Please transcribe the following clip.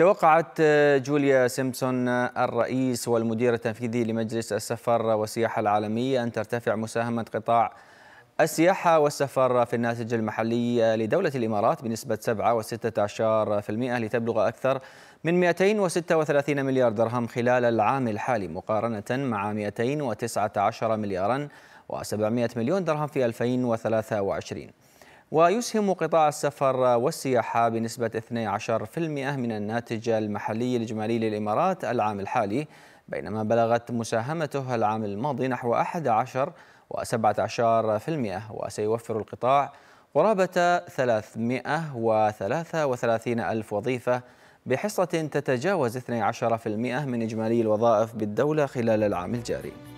توقعت جوليا سيمبسون الرئيس والمدير التنفيذي لمجلس السفر والسياحة العالمي أن ترتفع مساهمة قطاع السياحة والسفر في الناتج المحلي لدولة الإمارات بنسبة 7.16% لتبلغ أكثر من 236 مليار درهم خلال العام الحالي، مقارنة مع 219 مليارا و700 مليون درهم في 2023. ويسهم قطاع السفر والسياحة بنسبة 12% من الناتج المحلي الإجمالي للإمارات العام الحالي، بينما بلغت مساهمته العام الماضي نحو 11.17%. وسيوفر القطاع قرابة 333 ألف وظيفة بحصة تتجاوز 12% من إجمالي الوظائف بالدولة خلال العام الجاري.